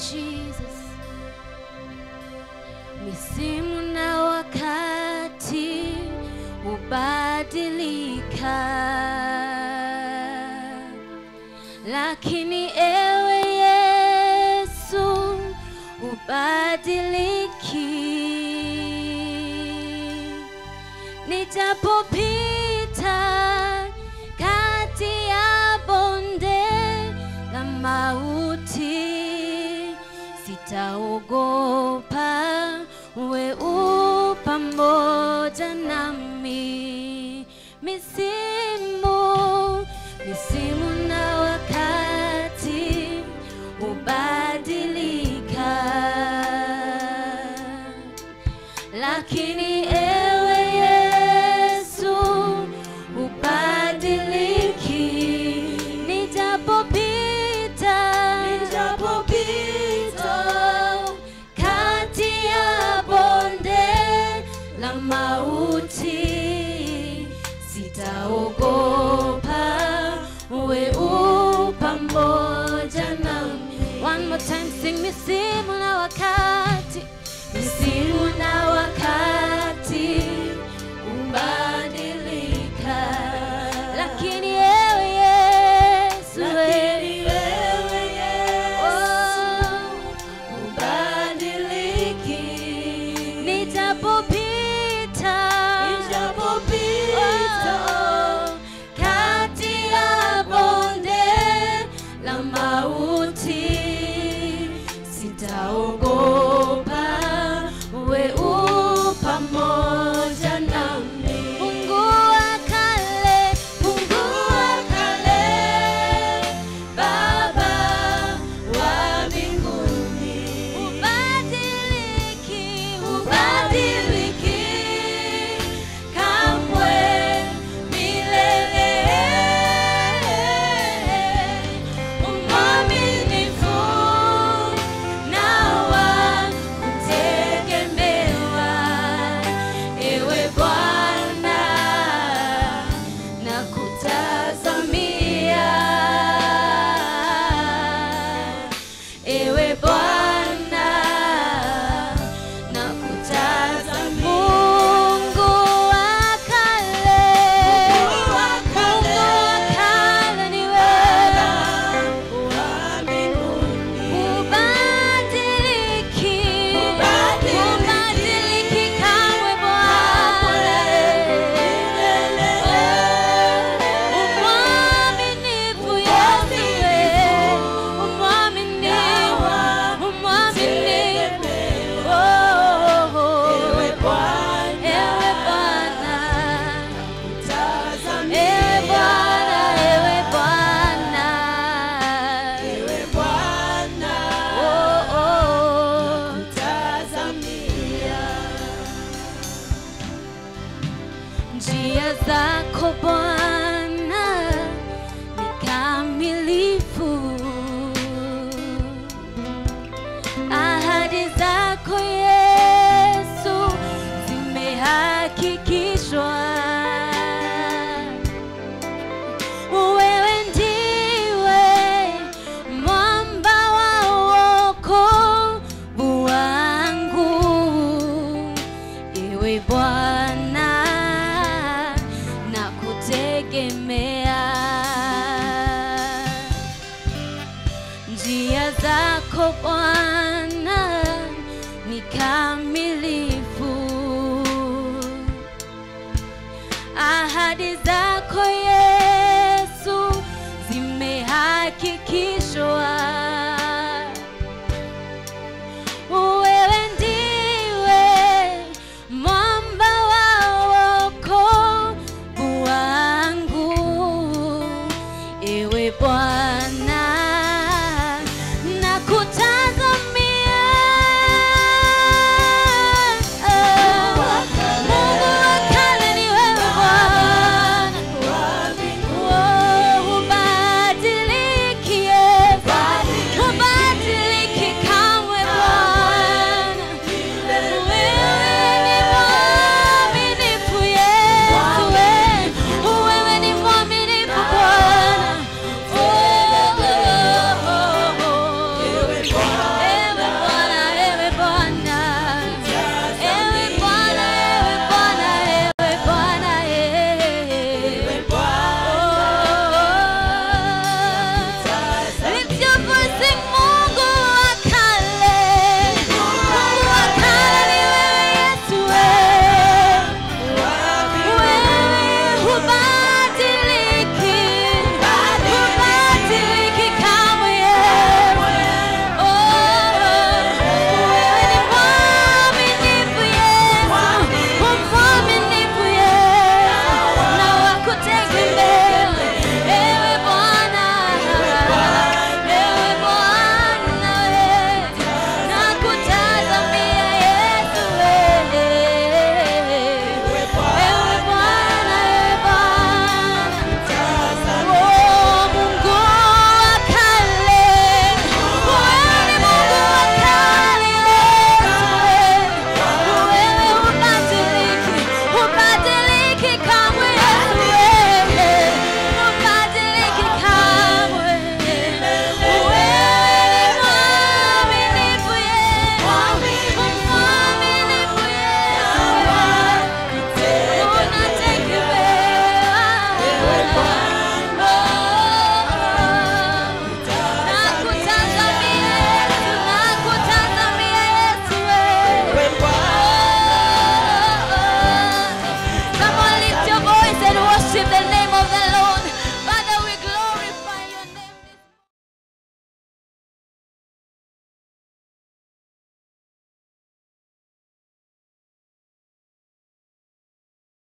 Jesus. Misimu na wakati hubadilika, lakini ewe Yesu hubadiliki. Nijapopita kati ya bonde la mauti, sitaogopa, wewe u pamoja nami. Misimu na wakati hubadilika, lakini ewe Yesu hubadiliki. Nijapopita kati ya bonde la mauti, sitaogopa, wewe u pamoja nami. One more time, sing. Misimu na wakati hubadilika, lakini ewe Yesu hubadiliki. Nijapopita kati ya bonde la mauti, sitaogopa, wewe u pamoja nami. Mungu wa kale, Baba wa mbinguni, hubadiliki kamwe milele. Mwaminifu na wa kutegemewa, ewe Bwana nakutazamia. Ewe Bwana nakutazamia. Mungu wa kale ni wewe, hubadiliki kamwe Bwana. Umwaminifu Yesu, umwaminifu. Ewe Bwana, njia zako Bwana